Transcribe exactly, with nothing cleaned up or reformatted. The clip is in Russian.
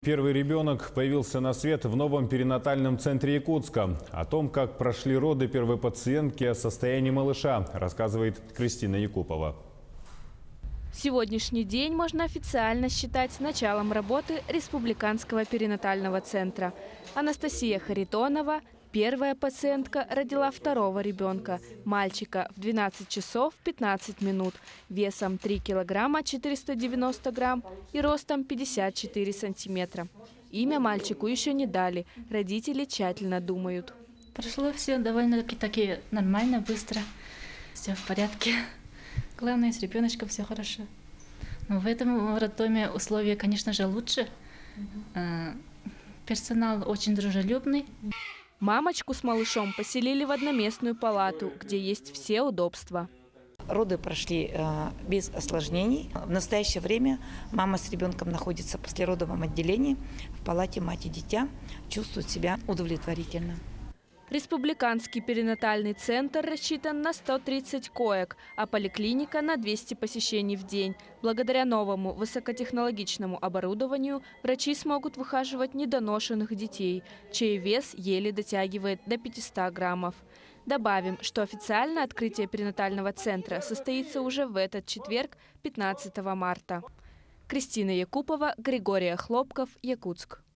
Первый ребенок появился на свет в новом перинатальном центре Якутска. О том, как прошли роды первой пациентки, о состоянии малыша, рассказывает Кристина Якупова. Сегодняшний день можно официально считать началом работы Республиканского перинатального центра. Анастасия Харитонова, первая пациентка, родила второго ребенка, мальчика, в двенадцать часов пятнадцать минут, весом три килограмма четыреста девяносто грамм и ростом пятьдесят четыре сантиметра. Имя мальчику еще не дали, родители тщательно думают. Прошло все довольно-таки нормально, быстро, все в порядке. Главное, с ребеночком все хорошо. Но в этом роддоме условия, конечно же, лучше. Персонал очень дружелюбный. Мамочку с малышом поселили в одноместную палату, где есть все удобства. Роды прошли э, без осложнений. В настоящее время мама с ребенком находится в послеродовом отделении в палате мать и дитя, чувствует себя удовлетворительно. Республиканский перинатальный центр рассчитан на сто тридцать коек, а поликлиника на двести посещений в день. Благодаря новому высокотехнологичному оборудованию врачи смогут выхаживать недоношенных детей, чей вес еле дотягивает до пятисот граммов. Добавим, что официальное открытие перинатального центра состоится уже в этот четверг, пятнадцатого марта. Кристина Якупова, Григорий Хлопков, Якутск.